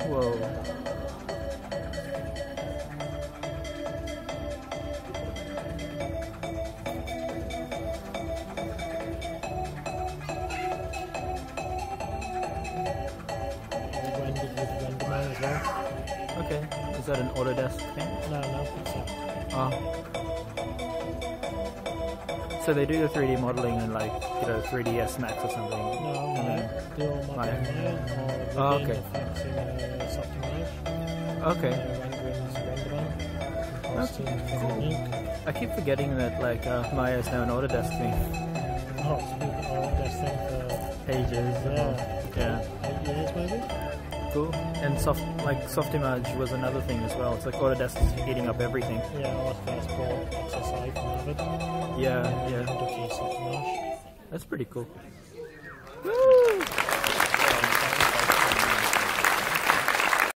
Whoa. Okay, is that an Autodesk thing? No, it's not. Oh. So they do the 3D modeling in like, 3ds Max or something? No, they all modeling there, or okay. effects in Optimage. Okay. That's cool. I keep forgetting that like Maya is now an Autodesk thing. Oh, it's been Autodesk thing for ages. Yeah. 8 years maybe? Cool. And Softimage was another thing as well. It's like Autodesk is eating up everything. Yeah, Autodesk bought XSI from Avid. Yeah. Softimage. That's pretty cool. Woo!